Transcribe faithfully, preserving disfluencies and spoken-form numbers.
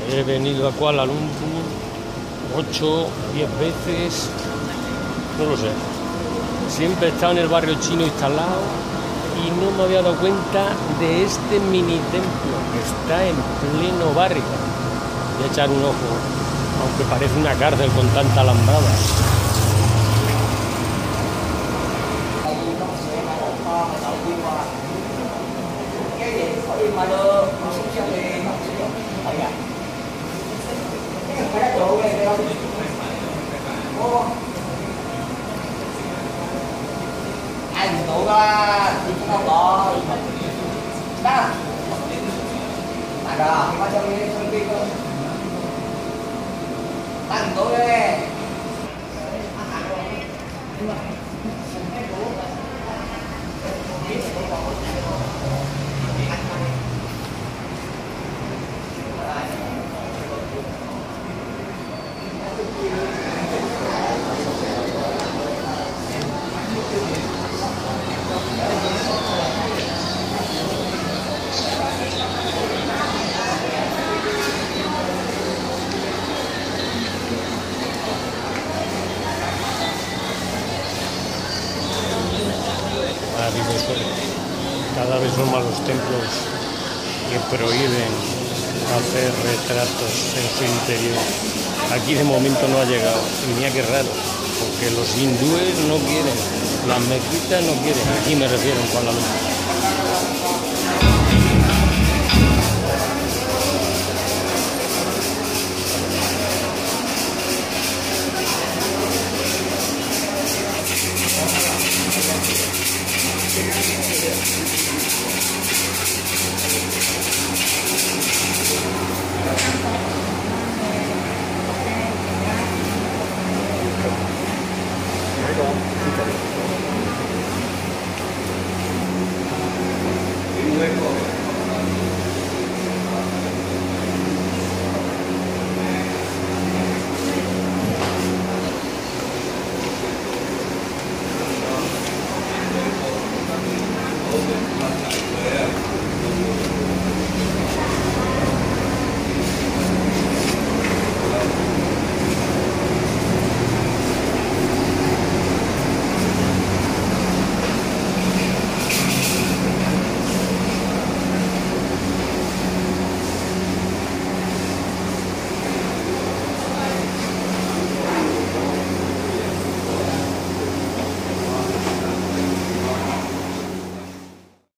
He venido a Kuala Lumpur ocho, diez veces, no lo sé. Siempre he estado en el barrio chino instalado y no me había dado cuenta de este mini templo que está en pleno barrio. Voy a echar un ojo, aunque parece una cárcel con tanta alambrada. Anh tụ ra thì cũng không có đó mà đó có trong cái thông tin không tăng tụ đây Cada vez son más los templos que prohíben hacer retratos en su interior. Aquí de momento no ha llegado, y mira qué raro, porque los hindúes no quieren, las mezquitas no quieren, aquí me refiero en Kuala Lumpur. Thank you.